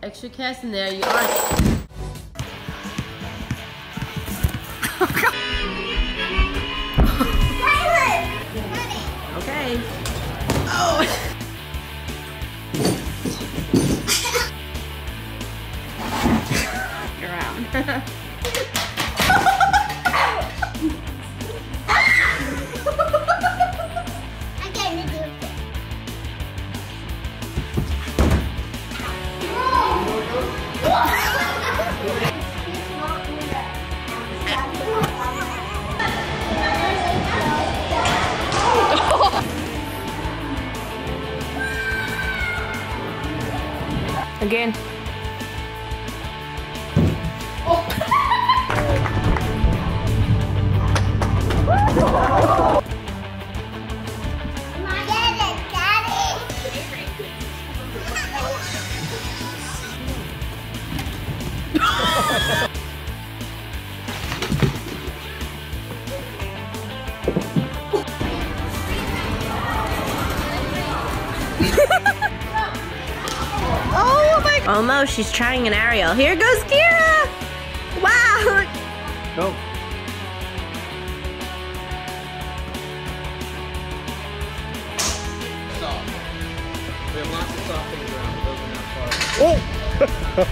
extra cast in there. You are. Okay. Oh. Around. Again. Almost, she's trying an aerial. Here goes Kira! Wow! Go. Soft. We have lots of soft things around. Those are not far.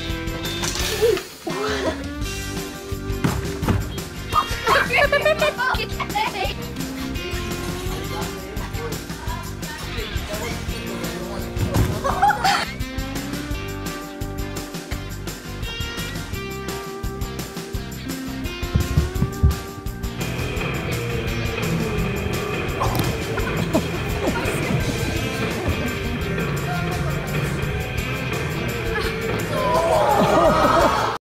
Ha ha ha ha!